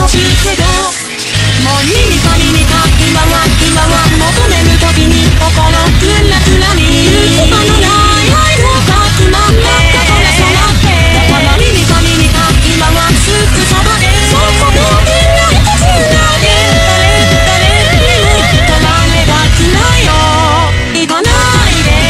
しいけど、もう耳か耳か今は求める時に心クラクラに行き場のない愛をかくまって空ってだから耳か耳か今はすぐそばでそこでみんな一つなげ誰たられがちなよ行かないで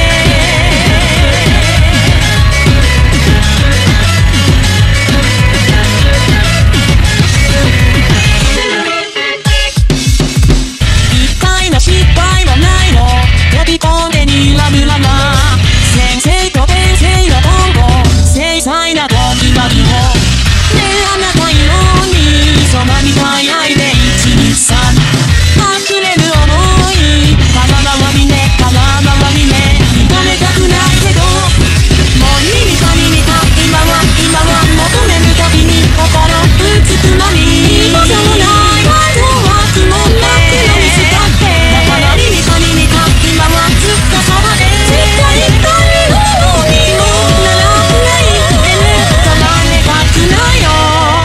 失敗はないの飛び込んでにらむまま先生と先生の今後精細な時がりをねえあなた色にそばみたい愛で123溢れる想い風回りね風回りね認めたくないけどもう耳か耳か今は求めるたびに心打つつまみ居場所もない愛とは積もったくのにしたって今はずっとそばで絶対のようにもならないでねたられがちなよ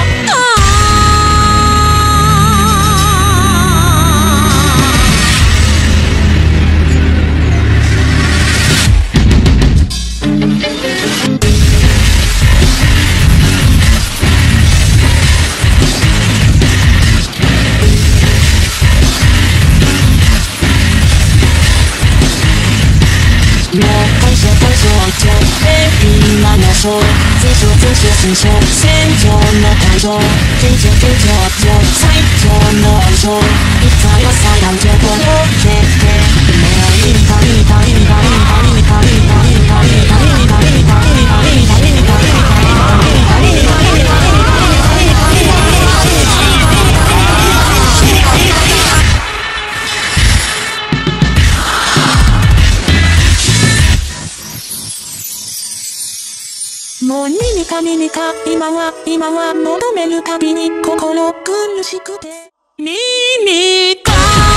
今のそう通称戦場の会場最強の暗唱一切は最大情報の決定もう耳か耳か今は求めるたびに心苦しくて耳か